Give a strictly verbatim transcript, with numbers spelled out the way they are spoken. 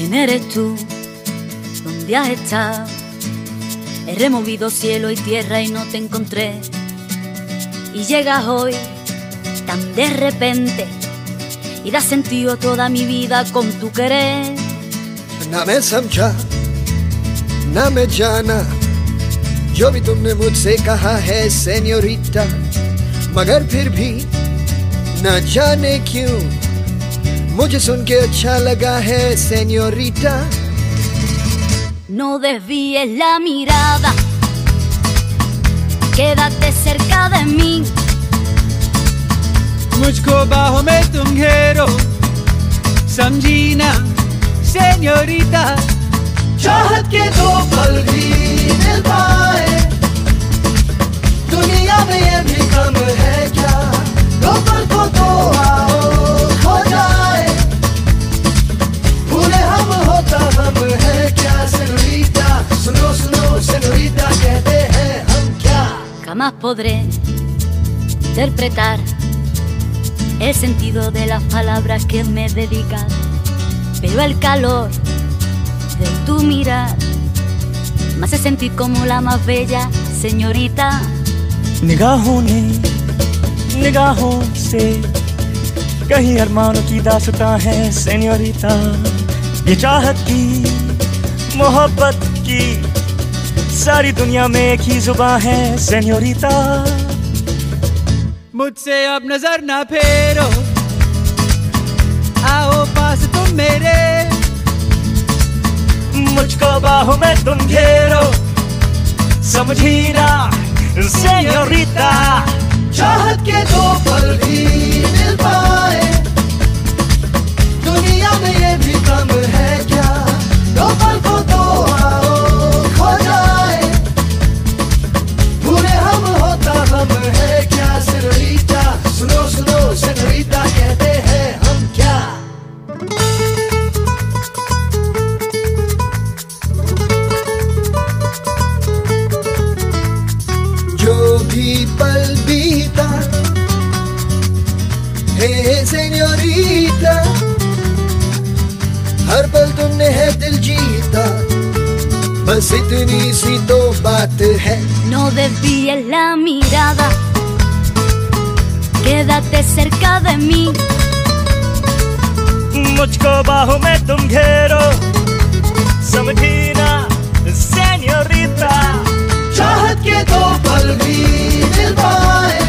¿Quién eres tú? ¿Dónde has estado? He removido cielo y tierra y no te encontré. Y llegas hoy tan de repente y das sentido a toda mi vida con tu querer. ना मैं समझा ना मैं जाना जो भी तुमने मुझसे कहा है सेन्योरिटा, मगर फिर भी ना जाने क्यों मुझे सुन के अच्छा लगा है सेन्योरिटा. No desvíes la mirada, quédate cerca de mí. मुझको बाहों में तुम घेरो, समझी ना सेन्योरिटा. चाहत के दो पल भी मिल पाए दुनिया में ये भी कम है क्या, दो पल को तो आओ खो जाए, भूले हम होता हम है क्या सेन्योरिटा. सुनो सुनो सेन्योरिटा कहते हैं हम क्या. Jamás podré interpretar el sentido de las palabras que me dedicas, pero el calor de tu mirar me hace sentir como la más bella señorita. निगाहों ने निगाहों से कहीं अरमानों की दास्तां है सेन्योरिटा. ये चाहत की मोहब्बत की सारी दुनिया में एक ही जुबां है सेन्योरिटा. मुझसे अब नजर ना फेरो, आओ पास तुम मेरे. मुझको बाहों में तुम घेरो, समझी ना सेन्योरिटा. चाहत के दो पल भी मिल पाए दुनिया में ये भी कम है क्या, दो पल को तो आओ खो जाए, भूले हम होता हम है क्या सेन्योरिटा. सुनो सुनो सेन्योरिटा कहते हैं हम क्या. जो भी पल बीता हे सेन्योरिटा, हर पल तुमने है दिल जीता, बस इतनी सी तो बात है. No desvíes la mirada, quédate cerca de mí. मुझको बाहों में तुम घेरो, समझी ना सेन्योरिटा. चाहत के दो पल भी मिल पाए